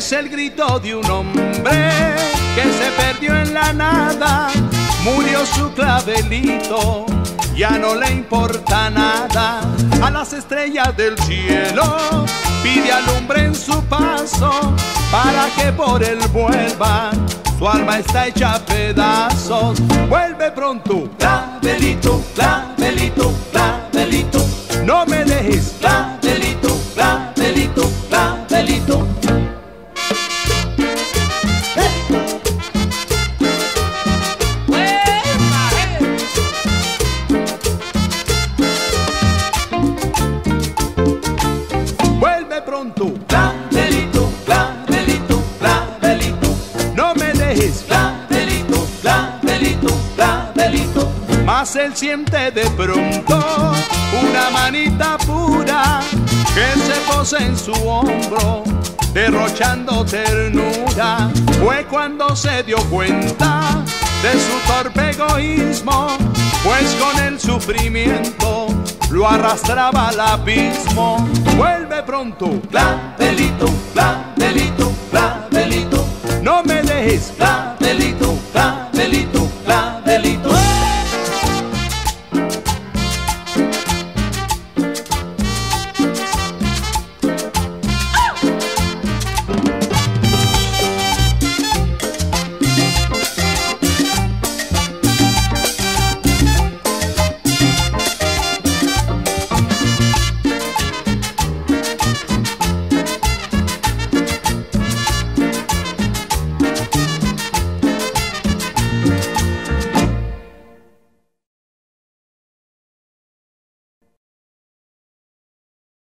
Es el grito de un hombre que se perdió en la nada. Murió su clavelito, ya no le importa nada. A las estrellas del cielo pide alumbre en su paso, para que por él vuelva. Su alma está hecha a pedazos. Vuelve pronto, clavelito, clavelito, clavelito. No me dejes, clavelito, clavelito, clavelito. Vuelve pronto, clavelito, clavelito, clavelito. No me dejes, clavelito, clavelito, clavelito. Mas él siente de pronto una manita pura que se posa en su hombro, derrochando ternura. Fue cuando se dio cuenta de su torpe egoísmo, pues con el sufrimiento lo arrastraba al abismo. Vuelve pronto, clavelito, clavelito, clavelito. No me dejes, clavelito.